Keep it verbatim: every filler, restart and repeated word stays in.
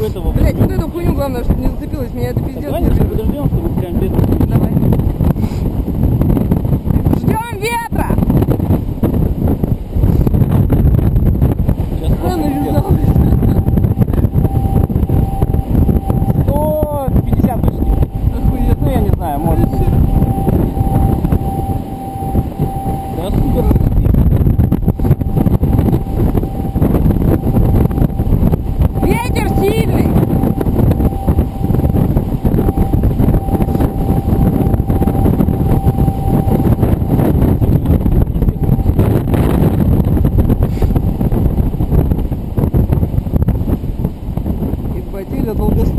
этого. Блять, вот эту хуйню главное, чтобы не зацепилась, меня это пиздец. Давай немножко подождем, чтобы прям ветер. Давай. Ждем ветра! Сейчас А, навязалась. сто пятьдесят почти. Охуеть. Ну я не знаю, может быть. Да супер. Ветер сильный! Ебать, Эля долго